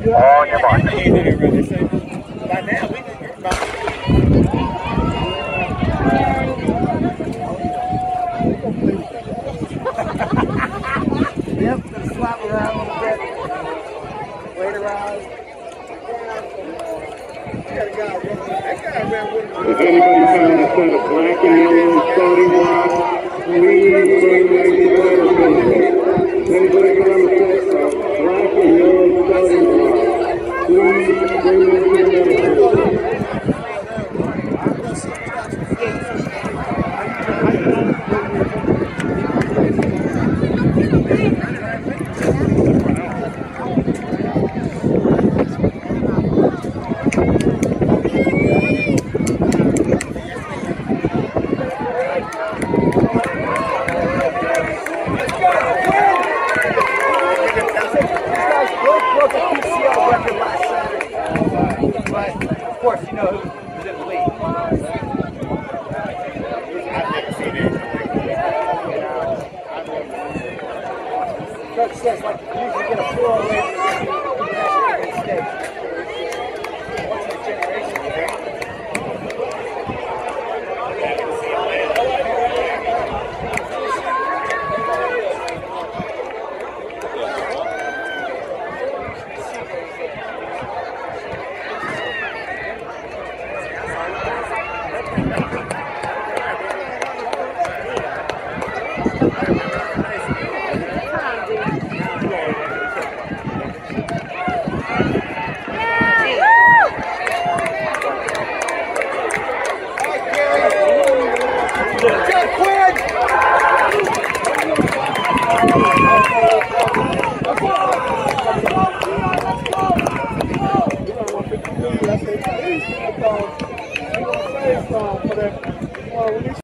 On your mark. By now, we can hear about Yep, gonna swap around a little bit. Wait around. If anybody found a set of black and yellow starting blocks, please bring them to the letter building. Anybody found a set of black and yellow starting blocks, please bring them to the letter building. Of course, you know who's in the league. Coach says, like, you usually get a 4-away state.